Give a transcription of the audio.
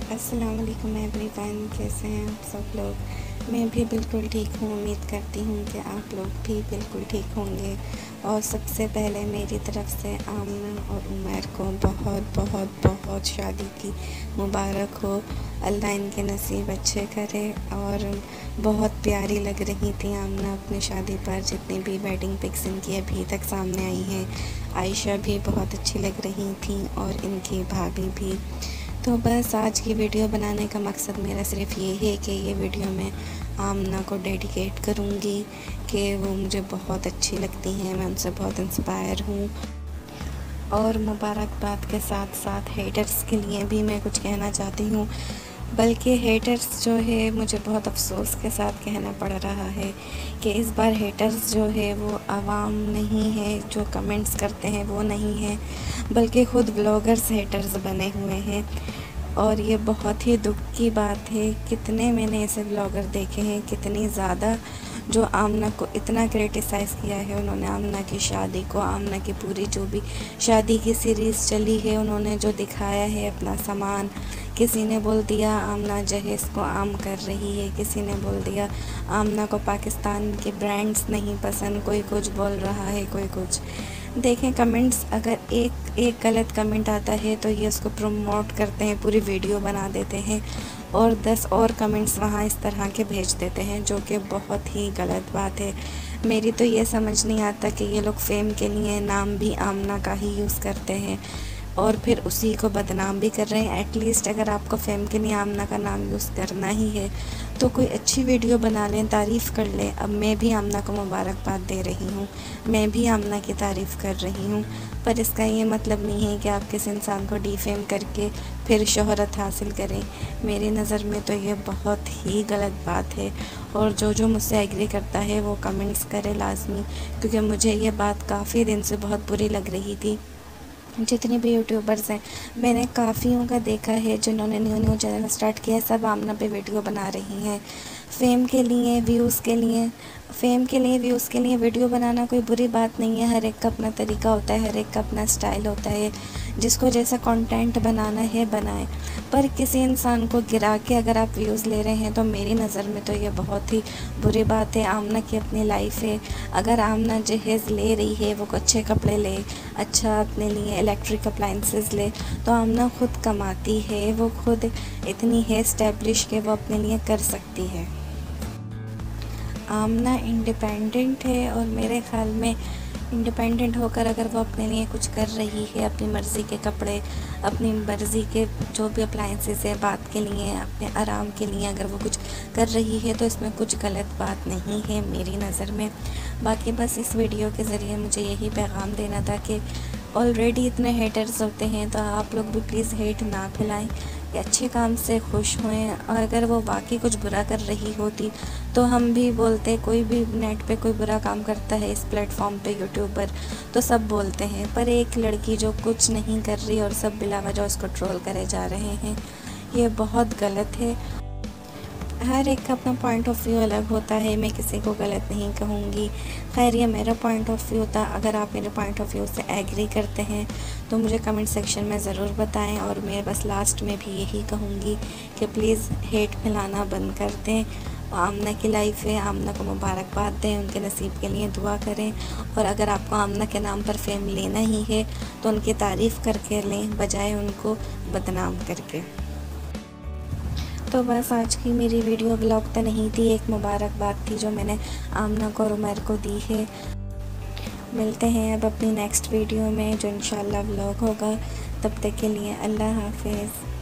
अस्सलाम वालेकुम एवरीवन, कैसे हैं आप सब लोग। मैं भी बिल्कुल ठीक हूँ। उम्मीद करती हूँ कि आप लोग भी बिल्कुल ठीक होंगे। और सबसे पहले मेरी तरफ़ से आमना और उमर को बहुत बहुत बहुत शादी की मुबारक हो। अल्लाह इनके नसीब अच्छे करे। और बहुत प्यारी लग रही थी आमना अपनी शादी पर। जितनी भी वेडिंग पिक्स इनकी अभी तक सामने आई हैं, आयशा भी बहुत अच्छी लग रही थी और इनकी भाभी भी। तो बस आज की वीडियो बनाने का मकसद मेरा सिर्फ़ ये है कि ये वीडियो मैं आमना को डेडिकेट करूँगी कि वो मुझे बहुत अच्छी लगती हैं, मैं उनसे बहुत इंस्पायर हूँ। और मुबारकबाद के साथ साथ हेटर्स के लिए भी मैं कुछ कहना चाहती हूँ। बल्कि हेटर्स जो है, मुझे बहुत अफ़सोस के साथ कहना पड़ रहा है कि इस बार हेटर्स जो है वो आवाम नहीं है, जो कमेंट्स करते हैं वो नहीं है, बल्कि ख़ुद ब्लॉगर्स हेटर्स बने हुए हैं। और ये बहुत ही दुख की बात है। कितने मैंने ऐसे ब्लॉगर देखे हैं, कितनी ज़्यादा, जो आमना को इतना क्रिटिसाइज़ किया है उन्होंने। आमना की शादी को, आमना की पूरी जो भी शादी की सीरीज़ चली है, उन्होंने जो दिखाया है अपना सामान। किसी ने बोल दिया आमना जहेज़ को आम कर रही है, किसी ने बोल दिया आमना को पाकिस्तान के ब्रांड्स नहीं पसंद, कोई कुछ बोल रहा है, कोई कुछ। देखें कमेंट्स, अगर एक गलत कमेंट आता है तो ये उसको प्रमोट करते हैं, पूरी वीडियो बना देते हैं और 10 और कमेंट्स वहाँ इस तरह के भेज देते हैं, जो कि बहुत ही गलत बात है। मेरी तो ये समझ नहीं आता कि ये लोग फेम के लिए नाम भी आमना का ही यूज़ करते हैं और फिर उसी को बदनाम भी कर रहे हैं। एटलीस्ट अगर आपको फेम के लिए आमना का नाम यूज़ करना ही है तो कोई अच्छी वीडियो बना लें, तारीफ़ कर लें। अब मैं भी आमना को मुबारकबाद दे रही हूँ, मैं भी आमना की तारीफ़ कर रही हूँ, पर इसका ये मतलब नहीं है कि आप किसी इंसान को डिफेम करके फिर शोहरत हासिल करें। मेरी नज़र में तो ये बहुत ही गलत बात है। और जो मुझसे एग्री करता है वो कमेंट्स करे लाजमी, क्योंकि मुझे ये बात काफ़ी दिन से बहुत बुरी लग रही थी। जितने भी यूट्यूबर्स हैं, मैंने काफ़ियों का देखा है जिन्होंने न्यू चैनल स्टार्ट किया है, सब आमना पे वीडियो बना रही हैं फ़ेम के लिए, व्यूज़ के लिए। फ़ेम के लिए, व्यूज़ के लिए वीडियो बनाना कोई बुरी बात नहीं है। हर एक का अपना तरीका होता है, हर एक का अपना स्टाइल होता है। जिसको जैसा कंटेंट बनाना है बनाए, पर किसी इंसान को गिरा के अगर आप व्यूज़ ले रहे हैं तो मेरी नज़र में तो ये बहुत ही बुरी बात है। आमना की अपनी लाइफ है। अगर आमना जहेज़ ले रही है, वो अच्छे कपड़े ले, अच्छा अपने लिए इलेक्ट्रिक अप्लाइंसेस ले, तो आमना ख़ुद कमाती है, वो खुद इतनी है एस्टेब्लिश के वो अपने लिए कर सकती है। आमना इंडिपेंडेंट है और मेरे ख़्याल में इंडिपेंडेंट होकर अगर वो अपने लिए कुछ कर रही है, अपनी मर्ज़ी के कपड़े, अपनी मर्ज़ी के जो भी अप्लाइंसेस है, बात के लिए, अपने आराम के लिए अगर वो कुछ कर रही है तो इसमें कुछ गलत बात नहीं है मेरी नज़र में। बाकी बस इस वीडियो के ज़रिए मुझे यही पैगाम देना था कि ऑलरेडी इतने हेटर्स होते हैं तो आप लोग भी प्लीज़ हेट ना फैलाएं, कि अच्छे काम से खुश होएं। और अगर वो वाकई कुछ बुरा कर रही होती तो हम भी बोलते, कोई भी नेट पे कोई बुरा काम करता है इस प्लेटफॉर्म पे, यूट्यूब पर, तो सब बोलते हैं। पर एक लड़की जो कुछ नहीं कर रही और सब बिला वजह उसको ट्रोल करे जा रहे हैं, ये बहुत गलत है। हर एक का अपना पॉइंट ऑफ व्यू अलग होता है, मैं किसी को गलत नहीं कहूँगी। खैर ये मेरा पॉइंट ऑफ व्यू था। अगर आप मेरे पॉइंट ऑफ व्यू से एग्री करते हैं तो मुझे कमेंट सेक्शन में ज़रूर बताएं। और मैं बस लास्ट में भी यही कहूँगी कि प्लीज़ हेट फैलाना बंद कर दें। आमना की लाइफ है, आमना को मुबारकबाद दें, उनके नसीब के लिए दुआ करें। और अगर आपको आमना के नाम पर फेम लेना ही है तो उनकी तारीफ़ करके लें, बजाय उनको बदनाम करके। तो बस आज की मेरी वीडियो ब्लॉग तो नहीं थी, एक मुबारकबाद थी जो मैंने आमना को और उमर को दी है। मिलते हैं अब अपनी नेक्स्ट वीडियो में जो इंशाल्लाह ब्लॉग होगा। तब तक के लिए अल्लाह हाफ़िज़।